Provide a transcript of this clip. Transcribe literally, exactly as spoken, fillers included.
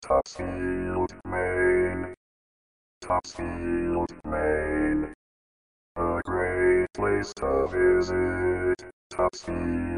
Topsfield, Maine. Topsfield, Maine. A great place to visit. Topsfield.